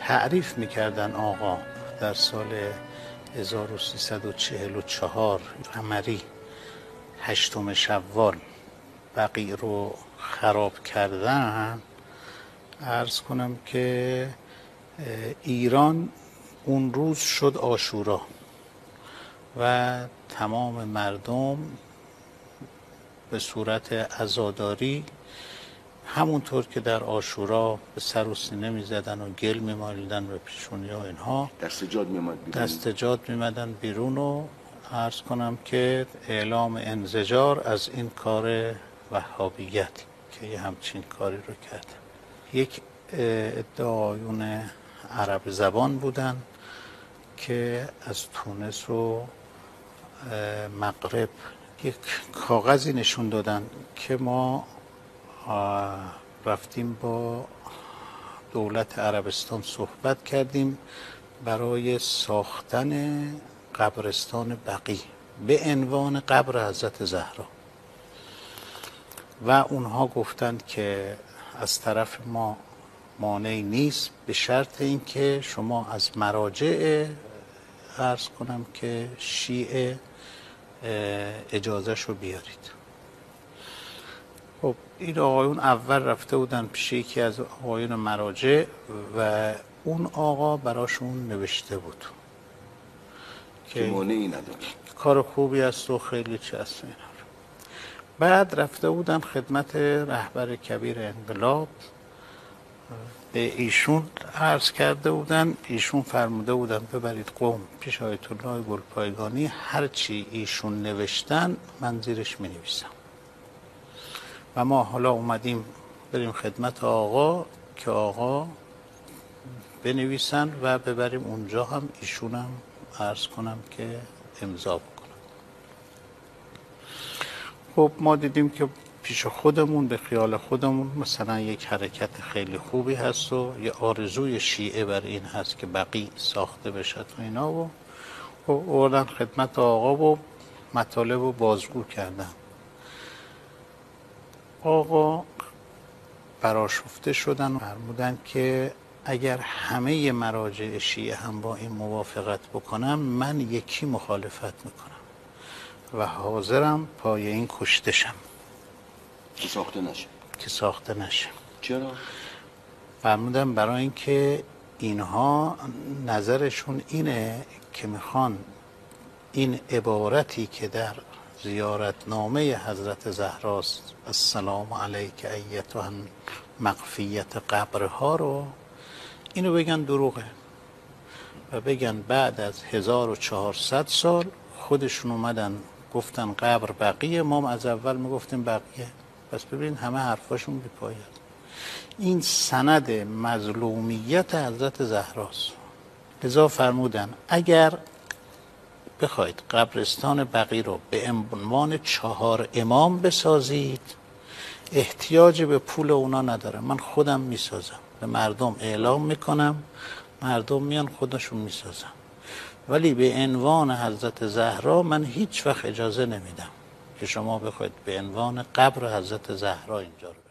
تعریف میکردن آقا در سال 1344 قمری 8 شوال بقی رو خراب کردن، عرض کنم که ایران اون روز شد عاشورا و تمام مردم به صورت عزاداری همونطور که در عاشورا به سر و سینه میزدن و گل میمالیدن به پیشونی ها، اینها دستجاد میمدن بیرون و عرض کنم که اعلام انزجار از این کار وهابیت که یه همچین کاری رو کرده. یک ادعایون عرب زبان بودن که از تونس و مغرب یک کاغذی نشون دادن که ما رفتیم با دولت عربستان صحبت کردیم برای ساختن قبرستان بقی به عنوان قبر حضرت زهرا و اونها گفتند که از طرف ما مانعی نیست به شرط اینکه شما از مراجع عرض کنم که شیعه اجازهشو بیارید. خب این آقایون اول رفته بودن پیش یکی از آقایون مراجع و اون آقا براشون نوشته بود که مانعی نداره، کار خوبی است و خیلی چه است. بعد رفته بودن خدمت رهبر کبیر انقلاب، به ایشون عرض کرده بودن، ایشون فرموده بودن ببرید قم پیش آیت الله گلپایگانی، هرچی ایشون نوشتن من زیرش می نویسم و ما حالا اومدیم بریم خدمت آقا که آقا بنویسن و ببریم اونجا هم ایشونم عرض کنم که امضا بکنم. خب ما دیدیم که پیش خودمون به خیال خودمون مثلا یک حرکت خیلی خوبی هست و یه آرزوی شیعه بر این هست که بقی ساخته بشه و اینا و اوردن خدمت آقا و مطالب رو بازگو کردن. آقا برآشفته شدن و فرمودن که اگر همه مراجع شیعه هم با این موافقت بکنم من یکی مخالفت میکنم و حاضرم پای این کشته شم که ساخته نشه. چرا؟ فرمودن برای اینکه اینها نظرشون اینه که میخوان این عبارتی که در زیارتنامه حضرت زهراست السلام علیک ایتها مقفیت قبرها رو اینو بگن دروغه و بگن بعد از 1400 سال خودشون اومدن گفتن قبر بقیه، ما از اول میگفتیم بقیه. پس ببین همه حرفاشون بی‌پایه. این سند مظلومیت حضرت زهراست. لذا فرمودن اگر بخواید قبرستان بقی رو به عنوان 4 امام بسازید احتیاج به پول اونا نداره، من خودم میسازم، به مردم اعلام میکنم، مردم میان خودشون میسازم، ولی به عنوان حضرت زهرا من هیچ وقت اجازه نمیدم که شما بخواید به عنوان قبر حضرت زهرا اینجا رو